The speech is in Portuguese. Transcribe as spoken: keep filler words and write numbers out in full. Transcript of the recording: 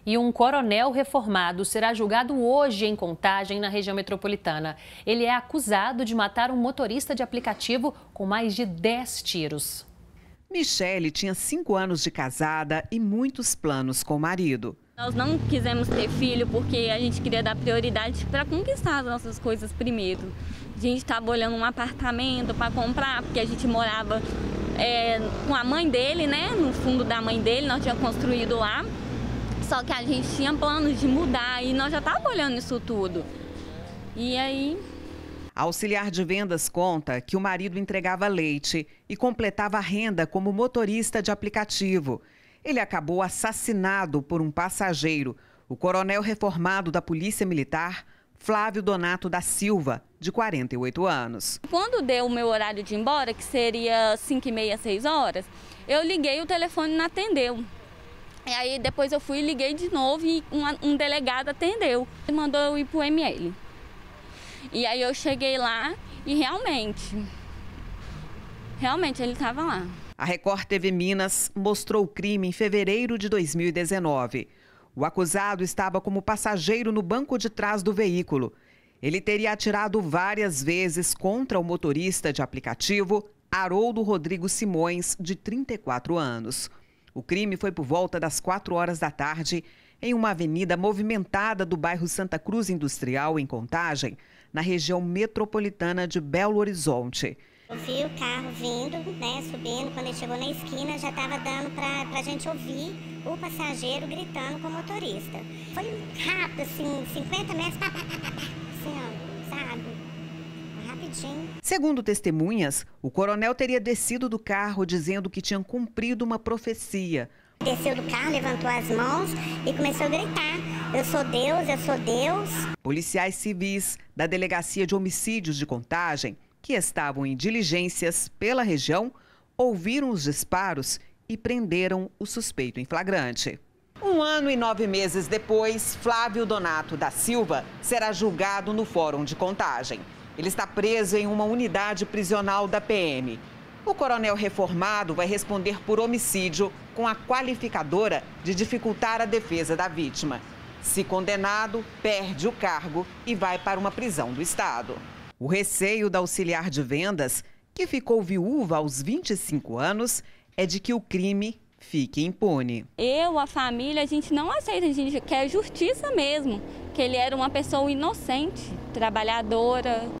E um coronel reformado será julgado hoje em Contagem, na região metropolitana. Ele é acusado de matar um motorista de aplicativo com mais de dez tiros. Michele tinha cinco anos de casada e muitos planos com o marido. Nós não quisemos ter filho porque a gente queria dar prioridade para conquistar as nossas coisas primeiro. A gente estava olhando um apartamento para comprar, porque a gente morava é, com a mãe dele, né? No fundo da mãe dele, nós tínhamos construído lá. Só que a gente tinha planos de mudar e nós já estávamos olhando isso tudo. E aí... A auxiliar de vendas conta que o marido entregava leite e completava a renda como motorista de aplicativo. Ele acabou assassinado por um passageiro, o coronel reformado da Polícia Militar, Flávio Donato da Silva, de quarenta e oito anos. Quando deu o meu horário de ir embora, que seria cinco e meia, seis horas, eu liguei, o telefone não atendeu. E aí depois eu fui e liguei de novo e um, um delegado atendeu. Ele mandou eu ir para o M L. E aí eu cheguei lá e realmente, realmente ele estava lá. A Record T V Minas mostrou o crime em fevereiro de dois mil e dezenove. O acusado estava como passageiro no banco de trás do veículo. Ele teria atirado várias vezes contra o motorista de aplicativo, Haroldo Rodrigo Simões, de trinta e quatro anos. O crime foi por volta das quatro horas da tarde, em uma avenida movimentada do bairro Santa Cruz Industrial, em Contagem, na região metropolitana de Belo Horizonte. Eu vi o carro vindo, né, subindo, quando ele chegou na esquina já estava dando para a gente ouvir o passageiro gritando com o motorista. Foi rápido, assim, cinquenta metros, pá, pá, pá, pá, assim, ó, sabe? Rapidinho. Segundo testemunhas, o coronel teria descido do carro dizendo que tinha cumprido uma profecia. Desceu do carro, levantou as mãos e começou a gritar: eu sou Deus, eu sou Deus. Policiais civis da Delegacia de Homicídios de Contagem, que estavam em diligências pela região, ouviram os disparos e prenderam o suspeito em flagrante. Um ano e nove meses depois, Flávio Donato da Silva será julgado no Fórum de Contagem. Ele está preso em uma unidade prisional da P M. O coronel reformado vai responder por homicídio com a qualificadora de dificultar a defesa da vítima. Se condenado, perde o cargo e vai para uma prisão do Estado. O receio da auxiliar de vendas, que ficou viúva aos vinte e cinco anos, é de que o crime fique impune. Eu, a família, a gente não aceita, a gente quer justiça mesmo, que ele era uma pessoa inocente, trabalhadora.